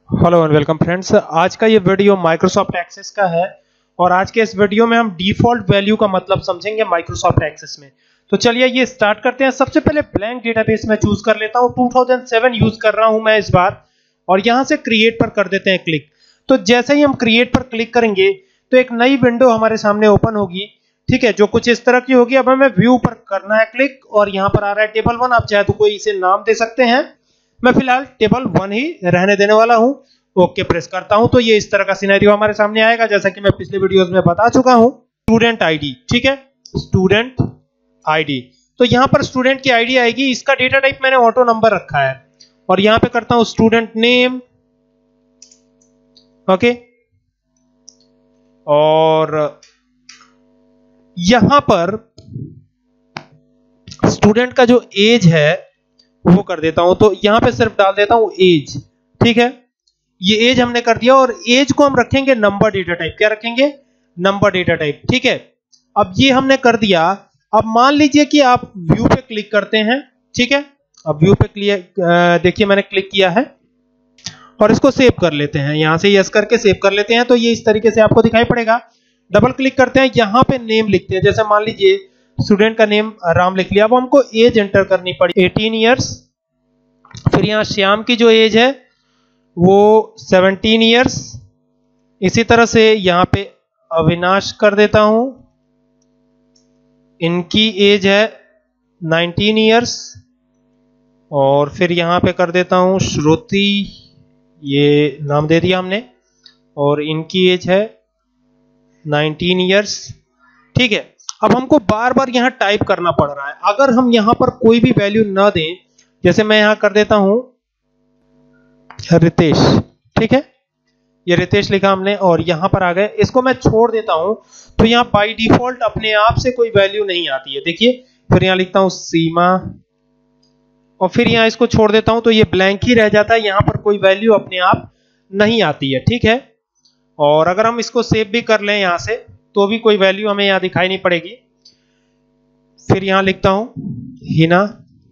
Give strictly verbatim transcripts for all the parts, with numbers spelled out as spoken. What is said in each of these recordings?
Hello and welcome friends. आज का ये वीडियो माइक्रोसॉफ्ट एक्सेस का है और आज के इस वीडियो में हम डिफॉल्ट वैल्यू का मतलब समझेंगे माइक्रोसॉफ्ट एक्सेस में। तो चलिए ये स्टार्ट करते हैं। सबसे पहले ब्लैंक डेटाबेस में चूज कर लेता हूं, टू थाउजेंड सेवन यूज कर रहा हूं मैं इस बार, और यहां से क्रिएट पर कर देते हैं क्लिक। तो जैसे ही हम क्रिएट पर क्लिक करेंगे तो एक नई विंडो हमारे सामने ओपन होगी, ठीक है, जो कुछ इस तरह की होगी। अब हमें व्यू पर करना है क्लिक और यहां पर आ रहा है टेबल वन। आप चाहे तो कोई इसे नाम दे सकते हैं, मैं फिलहाल टेबल वन ही रहने देने वाला हूं। ओके प्रेस करता हूं तो ये इस तरह का सिनेरियो हमारे सामने आएगा, जैसा कि मैं पिछले वीडियोस में बता चुका हूं। स्टूडेंट आईडी, ठीक है, स्टूडेंट आईडी। तो यहां पर स्टूडेंट की आईडी आएगी, इसका डेटा टाइप मैंने ऑटो नंबर रखा है और यहां पे करता हूं स्टूडेंट नेम। ओके, और यहां पर स्टूडेंट का जो एज है वो कर देता हूं, तो यहां पे सिर्फ डाल देता हूं एज, ठीक है। ये एज हमने कर दिया और एज को हम रखेंगे नंबर डेटा टाइप। क्या रखेंगे? नंबर डेटा टाइप, ठीक है। अब ये हमने कर दिया। अब मान लीजिए कि आप व्यू पे क्लिक करते हैं, ठीक है। अब व्यू पे क्लिक, देखिए मैंने क्लिक किया है और इसको सेव कर लेते हैं। यहां से यस करके सेव कर लेते हैं तो ये इस तरीके से आपको दिखाई पड़ेगा। डबल क्लिक करते हैं, यहां पे नेम लिखते हैं। जैसे मान लीजिए स्टूडेंट का नेम राम लिख लिया। अब हमको एज एंटर करनी पड़ी, एटीन ईयर्स। फिर यहां श्याम की जो एज है वो सेवनटीन ईयर्स। इसी तरह से यहां पे अविनाश कर देता हूं, इनकी एज है नाइनटीन ईयर्स। और फिर यहां पे कर देता हूं श्रुति, ये नाम दे दिया हमने, और इनकी एज है नाइनटीन ईयर्स, ठीक है। अब हमको बार बार यहां टाइप करना पड़ रहा है। अगर हम यहां पर कोई भी वैल्यू ना दें, जैसे मैं यहां कर देता हूं रितेश, ठीक है, ये रितेश लिखा हमने और यहां पर आ गए। इसको मैं छोड़ देता हूं तो यहां बाय डिफॉल्ट अपने आप से कोई वैल्यू नहीं आती है, देखिए। फिर यहां लिखता हूं सीमा और फिर यहां इसको छोड़ देता हूं तो ये ब्लैंक ही रह जाता है, यहां पर कोई वैल्यू अपने आप नहीं आती है, ठीक है। और अगर हम इसको सेव भी कर लें यहां से तो भी कोई वैल्यू हमें यहां दिखाई नहीं पड़ेगी। फिर यहां लिखता हूं हिना।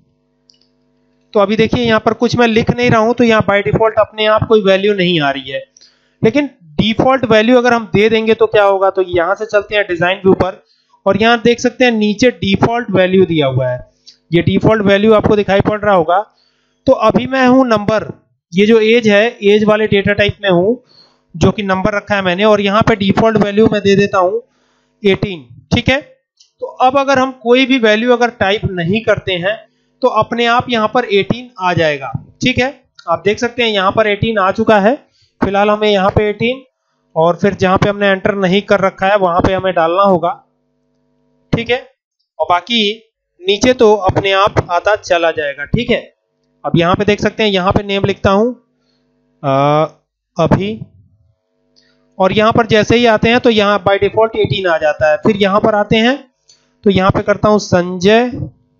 तो अभी देखिए यहां पर कुछ मैं लिख नहीं रहा हूं तो यहां बाय डिफॉल्ट अपने आप कोई वैल्यू नहीं आ रही है। लेकिन डिफॉल्ट वैल्यू अगर हम दे देंगे तो क्या होगा, तो यहां से चलते हैं डिजाइन व्यू पर और यहां देख सकते हैं नीचे डिफॉल्ट वैल्यू दिया हुआ है। ये डिफॉल्ट वैल्यू आपको दिखाई पड़ रहा होगा। तो अभी मैं हूं नंबर, ये जो एज है एज वाले डेटा टाइप में हूं, जो कि नंबर रखा है मैंने, और यहां पे डिफॉल्ट वैल्यू मैं दे देता हूं एटीन, ठीक है। तो अब अगर हम कोई भी वैल्यू अगर टाइप नहीं करते हैं तो अपने आप यहां पर एटीन आ जाएगा, ठीक है। आप देख सकते हैं यहां पर एटीन आ चुका है। फिलहाल हमें यहां पे एटीन और फिर जहां पे हमने एंटर नहीं कर रखा है वहां पे हमें डालना होगा, ठीक है। और बाकी नीचे तो अपने आप आता चला जाएगा, ठीक है। अब यहां पे देख सकते हैं, यहां पे नेम लिखता हूं आ, अभी, और यहां पर जैसे ही आते हैं तो यहां बाय डिफॉल्ट एटीन आ जाता है। फिर यहां पर आते हैं तो यहां पे करता हूं संजय,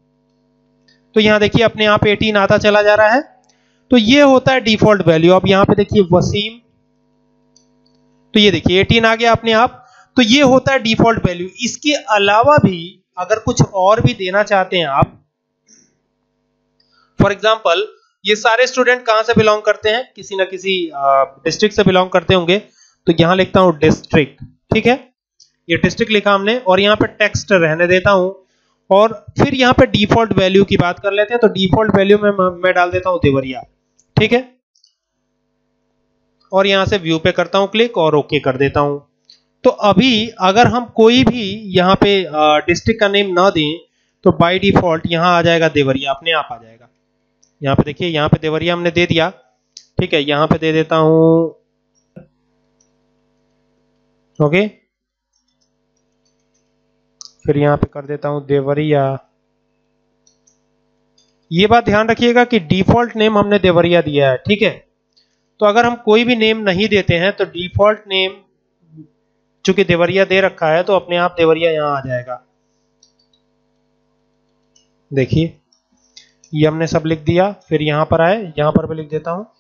तो यहां देखिए अपने आप एटीन आता चला जा रहा है। तो ये होता है डिफॉल्ट वैल्यू। अब यहां पे देखिए वसीम, तो ये देखिए एटीन आ गया अपने आप। तो ये होता है डिफॉल्ट वैल्यू। इसके अलावा भी अगर कुछ और भी देना चाहते हैं आप, फॉर एग्जांपल ये सारे स्टूडेंट कहां से बिलोंग करते हैं, किसी ना किसी डिस्ट्रिक्ट से बिलोंग करते होंगे, तो यहां लिखता हूं डिस्ट्रिक्ट, ठीक है। ये डिस्ट्रिक्ट लिखा हमने और यहां पे टेक्स्ट रहने देता हूं और फिर यहां पे डिफॉल्ट वैल्यू की बात कर लेते हैं। तो डिफॉल्ट वैल्यू में मैं डाल देता हूं देवरिया, ठीक है। और यहां से व्यू पे करता हूं क्लिक और ओके कर देता हूं। तो अभी अगर हम कोई भी यहां पे डिस्ट्रिक्ट का नेम ना दें तो बाय डिफॉल्ट यहां आ जाएगा देवरिया, अपने आप आ जाएगा। यहां पे देखिए, यहां पे देवरिया हमने दे दिया, ठीक है। यहां पे दे देता हूं ओके, फिर यहां पे कर देता हूं देवरिया। ये बात ध्यान रखिएगा कि डिफॉल्ट नेम हमने देवरिया दिया है, ठीक है। तो अगर हम कोई भी नेम नहीं देते हैं तो डिफॉल्ट नेम चूंकि देवरिया दे रखा है तो अपने आप देवरिया यहां आ जाएगा। देखिए ये हमने सब लिख दिया। फिर यहां पर आए, यहां पर भी लिख देता हूं।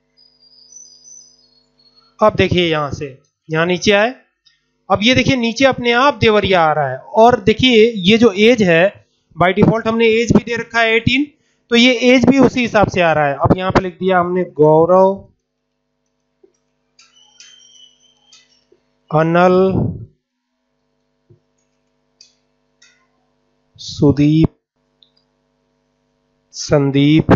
अब देखिए यहां से यहां नीचे आए, अब ये देखिए नीचे अपने आप देवरिया आ रहा है। और देखिए ये जो एज है बाय डिफॉल्ट हमने एज भी दे रखा है एटीन, तो ये एज भी उसी हिसाब से आ रहा है। अब यहां पे लिख दिया हमने गौरव अनल, सुदीप, संदीप,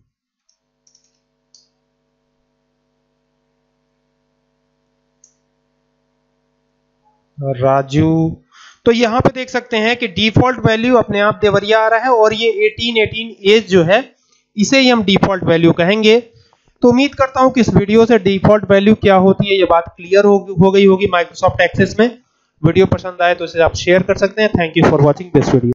राजू। तो यहां पे देख सकते हैं कि डिफॉल्ट वैल्यू अपने आप देवरिया आ रहा है और ये अठारह अठारह एज जो है इसे ही हम डिफॉल्ट वैल्यू कहेंगे। तो उम्मीद करता हूं कि इस वीडियो से डिफॉल्ट वैल्यू क्या होती है ये बात क्लियर हो, हो गई होगी माइक्रोसॉफ्ट एक्सेस में। वीडियो पसंद आए तो इसे आप शेयर कर सकते हैं। Thank you for watching this video.